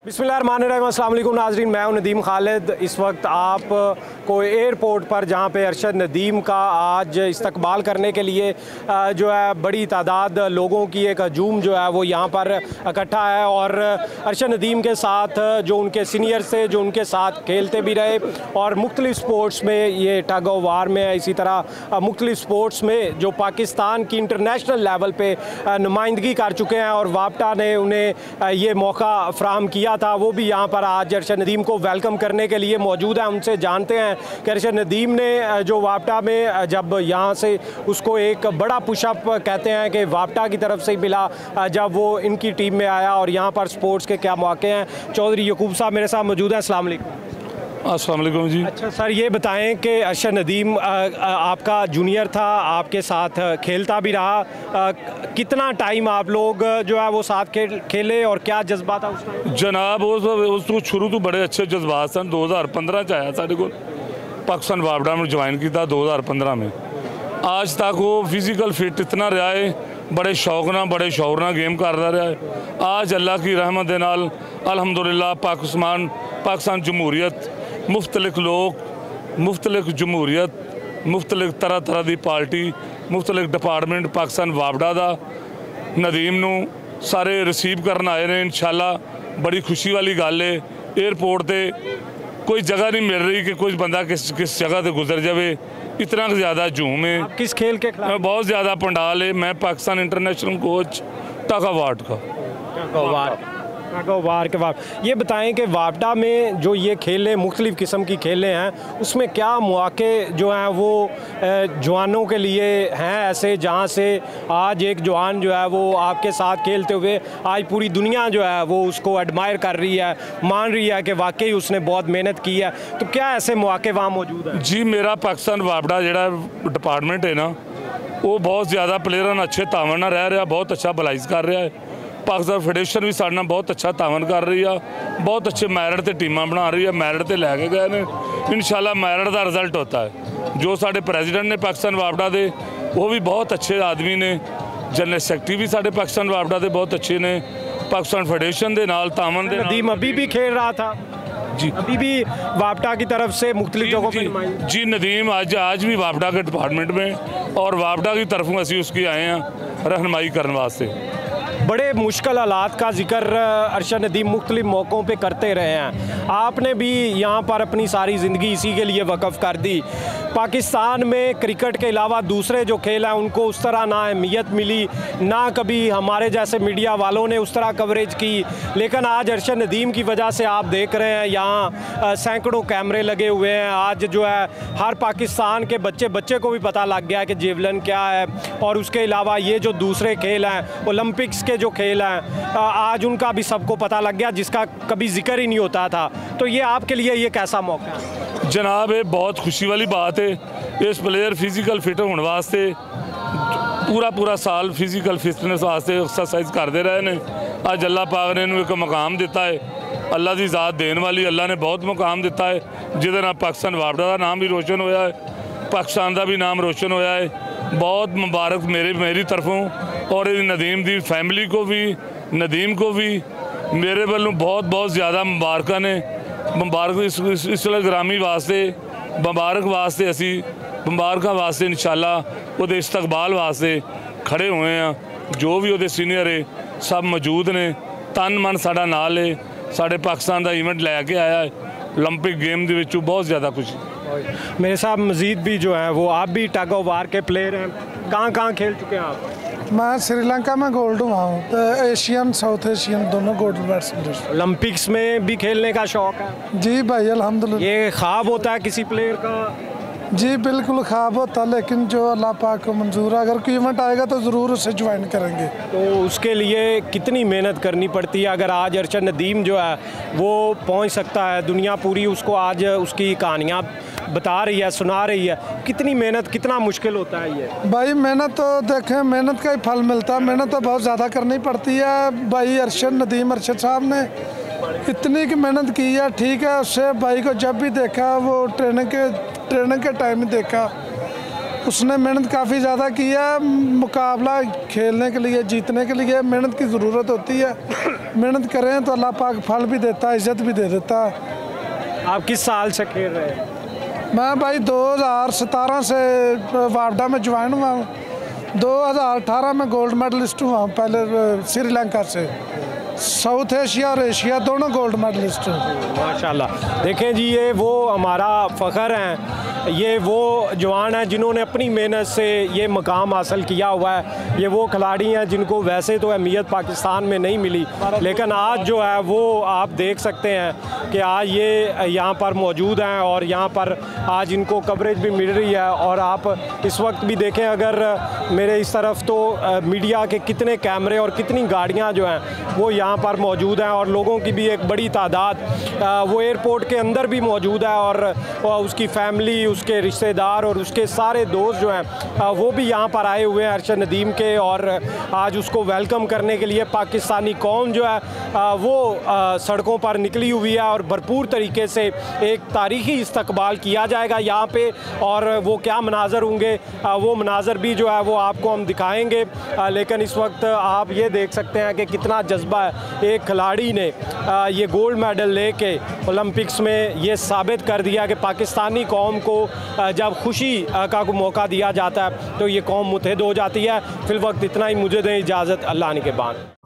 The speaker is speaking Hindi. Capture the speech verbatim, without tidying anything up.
बिस्मिल्लाहिर्रहमानिर्रहीम, अस्सलाम वालेकुम नाज़रीन। मैं हूं नदीम खालिद। इस वक्त आप को एयरपोर्ट पर जहां पे अरशद नदीम का आज इस्तकबाल करने के लिए जो है बड़ी तादाद लोगों की एक हजूम जो है वो यहां पर इकट्ठा है और अरशद नदीम के साथ जो उनके सीनियर से जो उनके साथ खेलते भी रहे और मुख्तलिफ स्पोर्ट्स में ये टग ऑफ वार में इसी तरह मुख्तलिफ स्पोर्ट्स में जो पाकिस्तान की इंटरनेशनल लेवल पर नुमाइंदगी कर चुके हैं और वापटा ने उन्हें ये मौका फ़राहम किया था, वो भी यहाँ पर आज अरशद नदीम को वेलकम करने के लिए मौजूद है। उनसे जानते हैं कि अरशद नदीम ने जो वापटा में जब यहाँ से उसको एक बड़ा पुशअप कहते हैं कि वापटा की तरफ से ही मिला जब वो इनकी टीम में आया और यहाँ पर स्पोर्ट्स के क्या मौके हैं। चौधरी यकूब साहब मेरे साथ मौजूद हैं। अस्सलाम वालेकुम। अस्सलाम वालेकुम जी। अच्छा सर, ये बताएं कि अरशद नदीम आपका जूनियर था, आपके साथ खेलता भी रहा, कितना टाइम आप लोग जो है वो साथ खेल खेले और क्या जज्बा था उसका? जनाब उस शुरू तो बड़े अच्छे जज्बात सन। दो हज़ार पंद्रह च आया साढ़े को पाकिस्तान वापडा में ज्वाइन किया दो हज़ार पंद्रह में। आज तक वो फिजिकल फिट इतना रहा है, बड़े शौक ना बड़े शौर ना गेम करता रहा है। आज अल्लाह की रहमत दे नाल अल्हम्दुलिल्लाह पाकिस्तान पाकिस्तान जमहूरियत मुख्तलिफ लोग मुख्तलिफ जमहूरियत मुख्तलिफ तरह तरह की पार्टी मुख्तलिफ डिपार्टमेंट पाकिस्तान वापडा का नदीम नू सारे रिसीव करन आए ने। इंशाल्लाह बड़ी खुशी वाली गल है। एयरपोर्ट पर कोई जगह नहीं मिल रही कि कोई बंदा किस किस जगह से गुजर जाए, इतना ज़्यादा झूम है। किस खेल के खिलाफ? बहुत ज़्यादा पंडाल है। मैं Pakistan international coach tug of war का वार के बाद ये बताएं कि वापडा में जो ये खेलें मुख्तलिफ़ किस्म की खेलें हैं उसमें क्या मौके जो हैं वो जवानों के लिए हैं ऐसे जहां से आज एक जवान जो है वो आपके साथ खेलते हुए आज पूरी दुनिया जो है वो उसको एडमायर कर रही है, मान रही है कि वाकई उसने बहुत मेहनत की है, तो क्या ऐसे मौके वहाँ मौजूद हैं? जी, मेरा पाकिस्तान वापडा जो डिपार्टमेंट है ना वो बहुत ज़्यादा प्लेयर अच्छे तावन रह रहा, बहुत अच्छा बलाइज कर रहा है। पाकिस्तान फेडरेशन भी साढ़े बहुत अच्छा तावन कर रही है, बहुत अच्छे मैरिट से टीम बना रही है, मैरिट से लैके गए ने। इंशाल्लाह मैरिट का रिजल्ट होता है। जो साढ़े प्रेजिडेंट ने पाकिस्तान वापडा दे वो भी बहुत अच्छे आदमी ने, जनरल सैकटरी भी साढ़े पाकिस्तान वापडा दे बहुत अच्छे ने। पाकिस्तान फेडरेशन के नाल तावन दे नदीम अभी भी खेल रहा था जी, अभी भी वापडा की तरफ से मुख्तलिफ जगहों पर जी नदीम आज आज भी वापडा के डिपार्टमेंट में और वापडा की तरफों असी उसकी आए हैं रहनुमाई करने वास्ते। बड़े मुश्किल हालात का जिक्र अरशद नदीम मुख्तलिफ मौक़ों पे करते रहे हैं। आपने भी यहाँ पर अपनी सारी ज़िंदगी इसी के लिए वक़फ़ कर दी। पाकिस्तान में क्रिकेट के अलावा दूसरे जो खेल हैं उनको उस तरह ना अहमियत मिली, ना कभी हमारे जैसे मीडिया वालों ने उस तरह कवरेज की, लेकिन आज अरशद नदीम की वजह से आप देख रहे हैं यहाँ सैकड़ों कैमरे लगे हुए हैं। आज जो है हर पाकिस्तान के बच्चे बच्चे को भी पता लग गया है कि जेवलिन क्या है और उसके अलावा ये जो दूसरे खेल हैं ओलंपिक्स के जो खेल हैं आज उनका भी सबको पता लग गया जिसका कभी जिक्र ही नहीं होता था। तो ये आपके लिए ये कैसा मौका है? जनाब ये बहुत खुशी वाली बात है। इस प्लेयर फिजिकल फिट होने वास्ते पूरा पूरा साल फिजिकल फिटनेस वास्ते एक्सरसाइज करते रहे ने। अज अल्लाह पाक ने इन्हें एक मकाम दिता है, अल्लाह की ज़ात देने वाली, अल्लाह ने बहुत मकाम दिता है जिहदे नाल पाकिस्तान वापडा का नाम भी रोशन होया है, पाकिस्तान का भी नाम रोशन होया है। बहुत मुबारक मेरे मेरी तरफों और नदीम की फैमिली को भी नदीम को भी मेरे वालों बहुत बहुत ज़्यादा मुबारक ने। मुबारक इस इस ग्रामी वास्ते मुबारक वास्ते असी मुबारक वास्ते इंशाल्लाह वो इस्तकबाल वास्ते खड़े हुए हैं। जो भी वो सीनियर है सब मौजूद ने, तन मन साडा नाल है। साढ़े पाकिस्तान का इवेंट लैके आया है ओलंपिक गेम के बहुत ज़्यादा खुशी। मेरे साथ मजीद भी जो है वो आप भी टग ऑफ वार के प्लेयर हैं, कहाँ कहाँ खेल चुके हैं आप? मैं श्रीलंका में गोल्ड हुआ हूँ, तो एशियन साउथ एशियन दोनों गोल्ड मेडल। ओलंपिक्स में भी खेलने का शौक है? जी भाई अल्हम्दुलिल्लाह। ये ख्वाब होता है किसी प्लेयर का? जी बिल्कुल ख्वाब होता, लेकिन जो अल्लाह पाक को मंजूर है, अगर कोई इवेंट आएगा तो ज़रूर उसे ज्वाइन करेंगे। तो उसके लिए कितनी मेहनत करनी पड़ती है? अगर आज अरशद नदीम जो है वो पहुंच सकता है, दुनिया पूरी उसको आज उसकी कहानियाँ बता रही है, सुना रही है, कितनी मेहनत कितना मुश्किल होता है ये? भाई मेहनत तो देखें, मेहनत का ही फल मिलता है। मेहनत तो बहुत ज़्यादा करनी पड़ती है। भाई अरशद नदीम अरशद साहब ने इतनी की मेहनत की है, ठीक है। उससे भाई को जब भी देखा वो ट्रेनिंग के ट्रेनिंग के टाइम में देखा उसने मेहनत काफ़ी ज़्यादा की है। मुकाबला खेलने के लिए, जीतने के लिए मेहनत की ज़रूरत होती है। मेहनत करें तो अल्लाह पाक फल भी देता है, इज़्ज़त भी दे देता है। आप किस साल से खेल रहे हैं? मैं भाई दो हज़ार सतारह से वापडा में ज्वाइन हुआ हूँ। दो हज़ार अठारह में गोल्ड मेडलिस्ट हुआ हूँ, पहले श्रीलंका से। साउथ एशिया और एशिया दोनों गोल्ड मेडलिस्ट हूँ। माशाल्लाह। देखें जी, ये वो हमारा फ़ख्र हैं, ये वो जवान हैं जिन्होंने अपनी मेहनत से ये मकाम हासिल किया हुआ है। ये वो खिलाड़ी हैं जिनको वैसे तो अहमियत पाकिस्तान में नहीं मिली, लेकिन आज जो है वो आप देख सकते हैं कि आज ये यहाँ पर मौजूद हैं और यहाँ पर आज इनको कवरेज भी मिल रही है। और आप इस वक्त भी देखें, अगर मेरे इस तरफ तो मीडिया के कितने कैमरे और कितनी गाड़ियाँ जो हैं वो यहाँ पर मौजूद हैं, और लोगों की भी एक बड़ी तादाद वो एयरपोर्ट के अंदर भी मौजूद है। और उसकी फैमिली, उसके रिश्तेदार और उसके सारे दोस्त जो हैं वो भी यहाँ पर आए हुए हैं अरशद नदीम के, और आज उसको वेलकम करने के लिए पाकिस्तानी कौम जो है वो सड़कों पर निकली हुई है। और भरपूर तरीके से एक तारीख़ी इस्तकबाल किया जाएगा यहाँ पे, और वो क्या मनाज़र होंगे वो मनाज़र भी जो है वो आपको हम दिखाएँगे। लेकिन इस वक्त आप ये देख सकते हैं कि कितना जज्बा है। एक खिलाड़ी ने ये गोल्ड मेडल लेके ओलंपिक्स में ये साबित कर दिया कि पाकिस्तानी कौम को जब खुशी का मौका दिया जाता है तो ये कौम मुत्तहिद हो जाती है। फिल वक्त इतना ही, मुझे दें इजाज़त, अल्लाह ने के बाद।